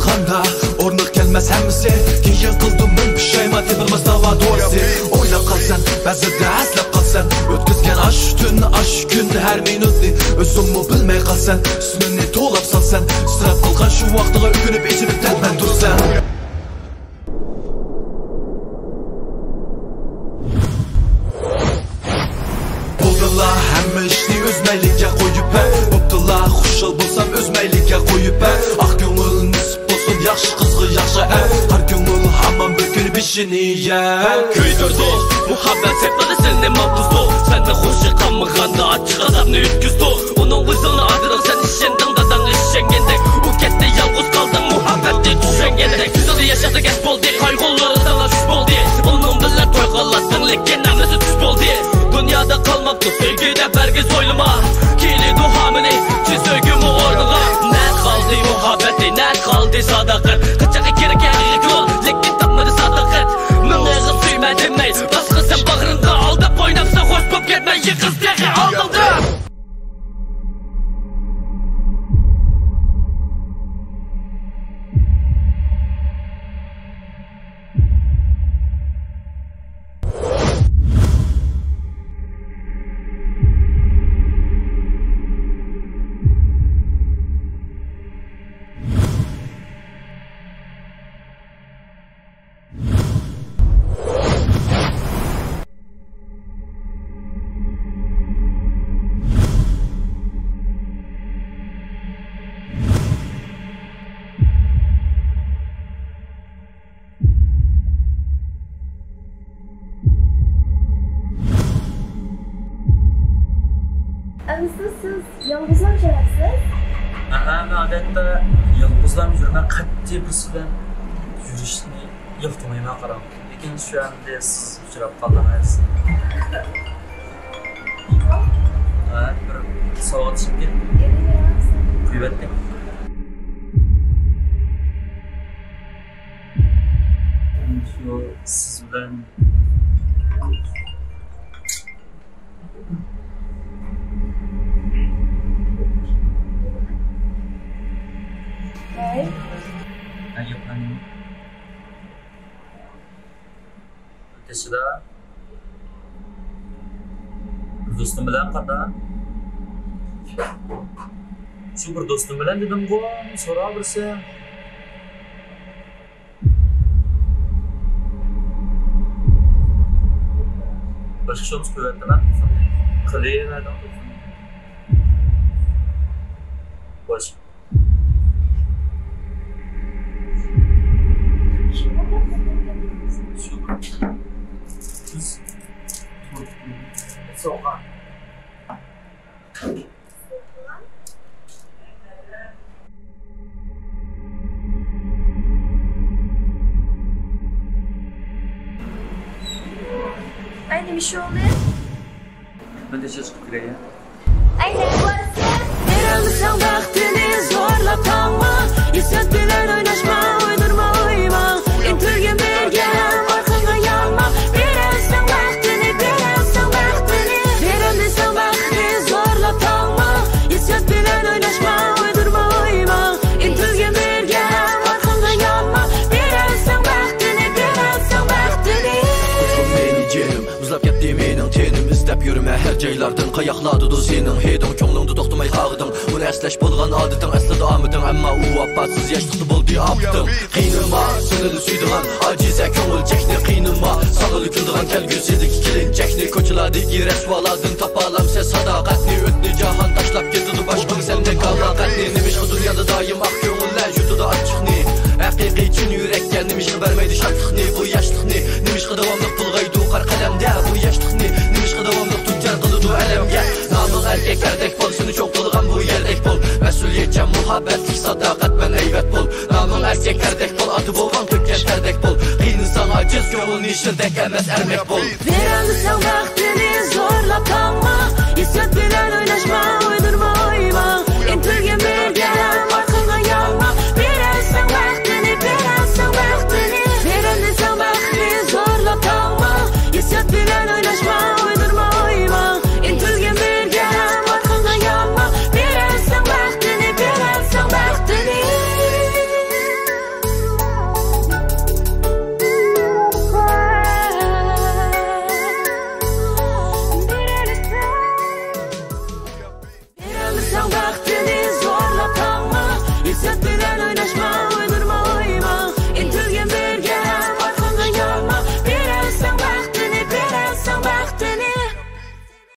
Kılganda ornuk gelmez hemmisi Giyin kıldım mün pişayma tepilmez dava doğrusu Oylap kalsan bazıda aslap kalsan Ötkizgen aş tün aş gün her minutni Özümü bilmey kalsan Üstünü to'lab salsan Sırap kılgan şu vaqtıga ökünüp içinip tenmen dursan Buldular hemme işni özmeylikka koyup Buptular xuşal bulsam özmeylikka koyup Ah köngül nisip bolsun yaxşı kızgı yaxşı Har köngül hamam bir gün bişini yer Köydürdü muhabbet sepladı seni mantuzdu Sen de hoşu kanmıganda açık azapını ütküzdü Onun vızını adırın sen işendin dadan işengendek Bu kette yalğız kaldın muhabbette düşengendek Güzeli yaşadı geç boldu kaygolları sana şüş boldu Onun bilen toy kallattın lekken namlesi düş boldu Dünyada kalmaptı sevgide bergiz oylama Kili duhamini çiz ögümü orduğa Net kaldı muhabbeti net kaldı sadakat Kaçak gerek gerek yol lekken tapmadı sadakat Müngeği suymadım ney Baskı sen bağrında aldap oynapsa hoş pop getme yıkız teğe aldıldı Siz yalğızlar жүрәksіз? Ben adette yalğızlar yürüme qat'i birisinden yürüyüşünü yıftımayma qaram. Lekin şu anda siz uçurab qaldınız. Bir soğuk şimdi. Kıymetli. Şu siz bilen Ayıplanayım. Ötesi de dostum bilen qada. Şu bir dostum bilen dedim bu so'rab birse. Başka şans ko'yatdilar. Qilaverdim. Boş. Soğan. Aynı bir şey oluyor. Ben de çıkıp gireyim. Aynı burası. Verilmişsen vaktini zorla tanma İzzet bilen oynaşma uydurma uyma İntürgen bergen arkana yanma Verilmişsen vaktini Verilmişsen vaktini zorla tanma İzzet bilen oynaşma uydurma uyma İntürgen bergen arkana yanma Verilmişsen vaktini Kutkum beni cenim Uzlap getdi menin tenim İzlep yürüme her ceylardan Qayakladı senin hedin Könglüңді toxtamay qağıdın Bunu əsləş bolğan adıtın Əslədi amıdın Əmma o apatsız yaşlıqdı boldu aptın Qiyinima Sönülü suydığan Acizə köngül çəkni Qiyinima Salılı küldüğan Kəlgüsüdük kilin çəkni Koçuladı İrəsvaladın Tapalam sen sadaqətni Ötni cahan taşlap getudu Başqın sende qalaqətni Nimiş o dünyada daim Ak köngüller jutudu açıqni Həqiqi üçün yürəkən Nimiş vermeydi şartlıqni Bu yaşlıqni Nimiş qıdavamlıq bulğaydu Qar qaləmdə Bu yaşlıqni Nimiş qıdavamlıq Tüccar qılıdu ələmgə Namıq erkekerdek bol Seni çok kılgan bu yerdek bol Mesuliyetçen muhabbetlik sadakat ben eyvet bol Namın erkekerdek bol Adı bolgan tökken terdek bol Qiyinsan aciz Gönlün işirdek emez ermek bol Verilmişsen vaktini zorla tanma